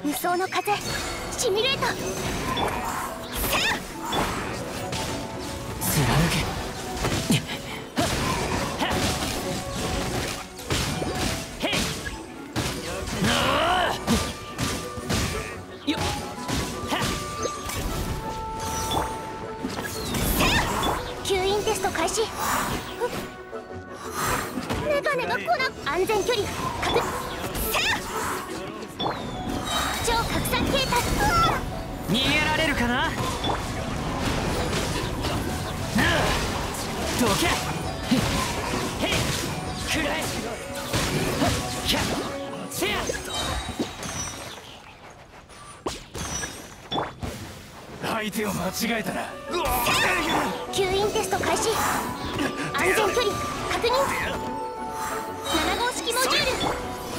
無双の風シミュレートせや貫け吸引テスト開始。メガネが来な安全距離確せや超拡散形態逃げられるかな。どけへいくらえキャせや相手を間違えたな。 吸引テスト開始。安全距離確認。7号式モジュール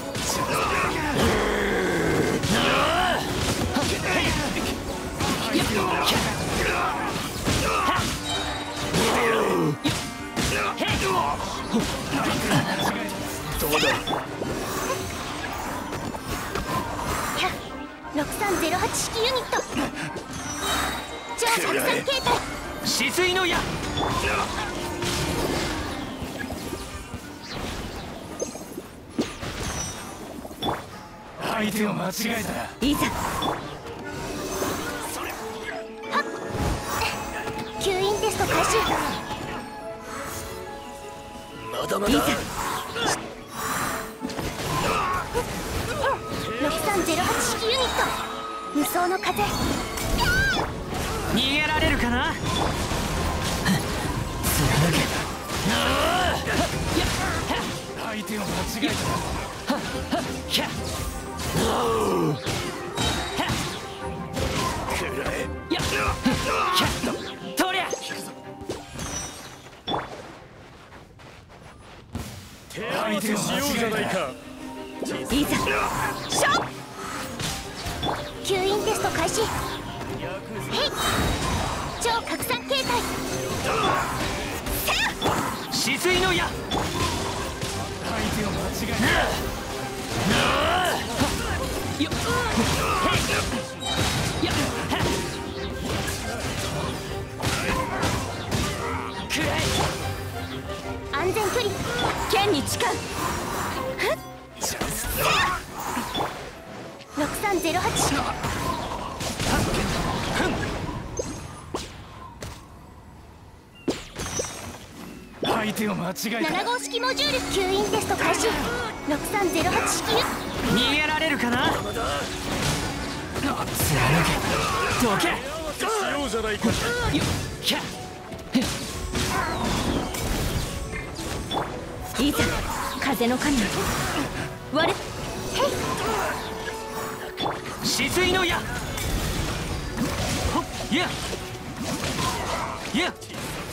どうだ。 6308式ユニット超拡散形態止水の矢相手を間違えたらいざ吸引テスト開始。 まだまだいざ6308式ユニット無双の風逃げられるかな。貫け相手を間違えたらくらえとりゃ相手を間違えたらいざショッ吸引テスト開始。へい超拡散形態せや止水の矢相手を間違えた安全距離剣に誓う6308式相手を間違えた 7号式モジュール吸引テスト開始。6308式逃げられるかな。貫けどけしようじゃないか。 いざ風の神割れ止水の矢やや